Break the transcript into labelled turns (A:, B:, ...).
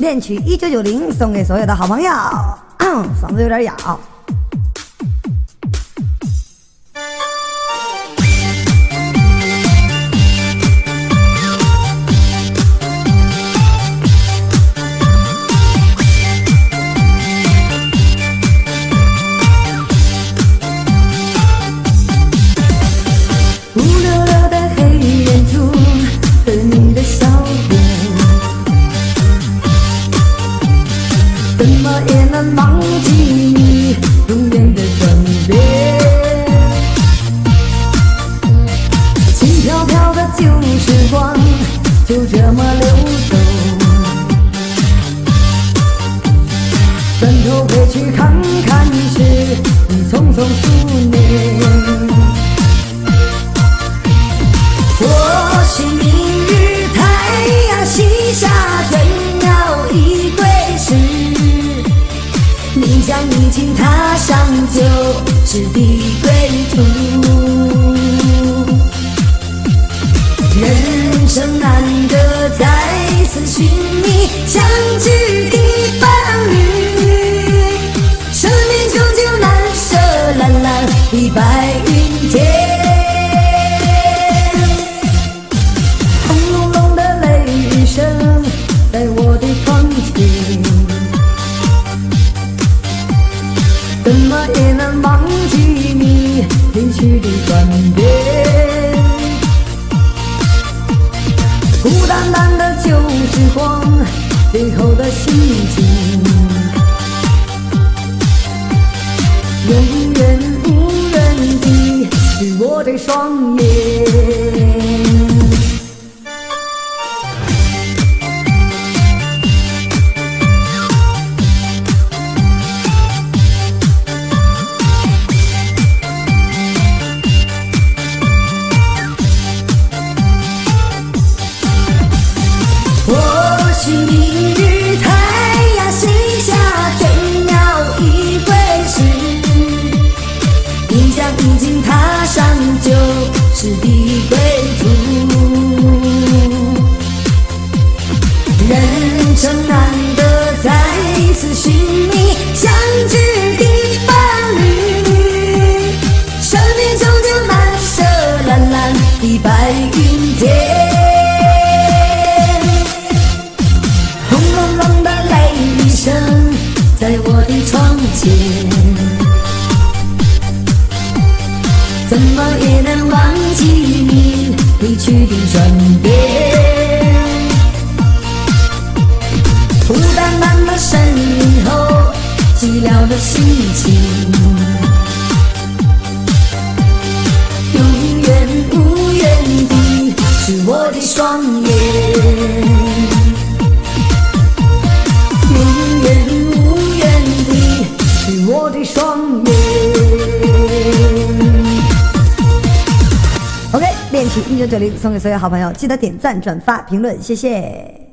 A: 恋曲1990送给所有的好朋友，嗓子有点哑。
B: 乌溜溜的黑眼珠和你的笑脸，怎么也能忘记你永远的转变。轻飘飘的旧时光就这么流走，转头回去看看时，你匆匆数年。或许明日太阳西下，真要一归时，你将已经踏上旧时的归途。人生难得再次寻觅相知的伴侣，生命终究难舍蓝蓝的白云天。在我的窗前，怎么也能忘记你离去的转变。孤单单的旧时光，最后的心情，永远无人的是我的双眼。或许明日太阳西下，真要一归时，你将已经踏上旧时的归途。人生难得再次寻觅相知的伴侣，生命终究难舍蓝蓝的白云天。在我的窗前，怎么也能忘记你离去的转变。孤单单的身影后，寂寥的心情，永远无缘的是我的双眼。我的双眼。
A: OK， 恋曲1990送给所有好朋友，记得点赞、转发、评论，谢谢。